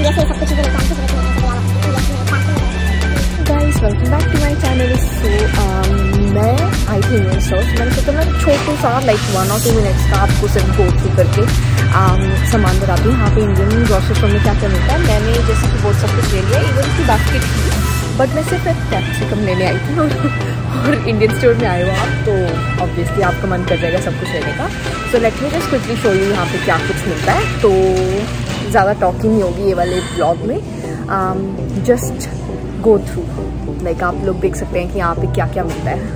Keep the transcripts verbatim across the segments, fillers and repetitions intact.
India से सब कुछ चीज़ें लेकर आने की जरूरत नहीं है। Guys welcome back to my channel. So मैं आई थी इंडियन स्टोर, मैंने सोचा मैं छोटू सा लाइक वन और टू मिनट्स का आपको सिर्फ गो थ्रू करके um, सामान बताती हूँ। यहाँ पे इंडियन ग्रोसरी स्टोर में क्या क्या मिलता है। मैंने जैसे कि बहुत सब कुछ ले लिया, इवन की बास्केट थी, बट मैं सिर्फ एक कैप्सिकम लेने आई थी और, और इंडियन स्टोर में आए हो आप तो ऑब्वियसली आपका मन कर जाएगा सब कुछ लेने का। So let me just quickly show you यहाँ पे क्या कुछ मिलता है। तो ज़्यादा टॉकिंग नहीं होगी ये वाले ब्लॉग में, जस्ट गो थ्रू। लाइक आप लोग देख सकते हैं कि यहाँ पे क्या क्या मिलता है।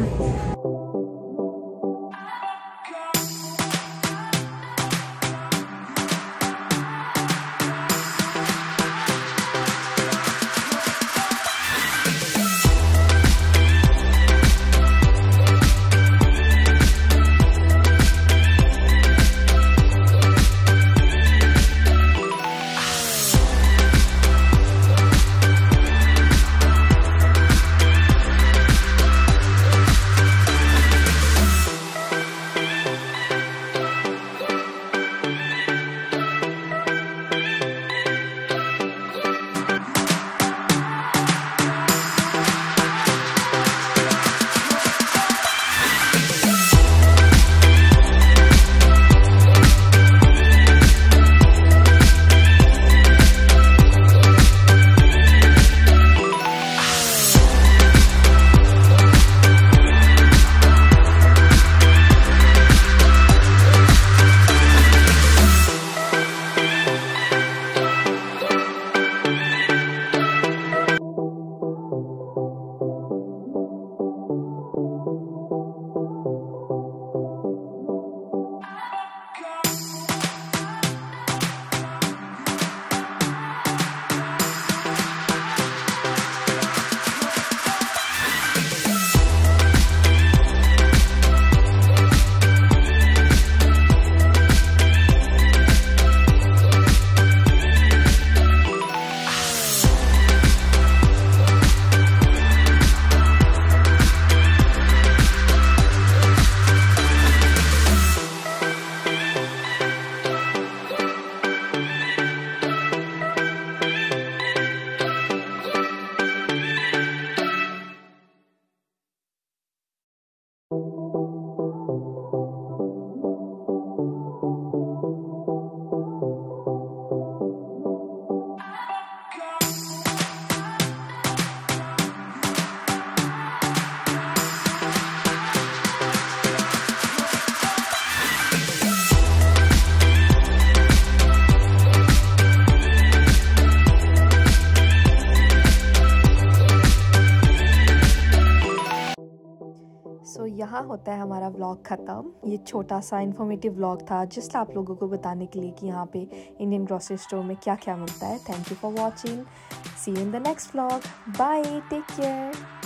सो so, यहाँ होता है हमारा व्लॉग ख़त्म। ये छोटा सा इन्फॉर्मेटिव व्लॉग था जस्ट आप लोगों को बताने के लिए कि यहाँ पे इंडियन ग्रोसरी स्टोर में क्या क्या मिलता है। Thank you for watching, see you in the next vlog, bye, take care.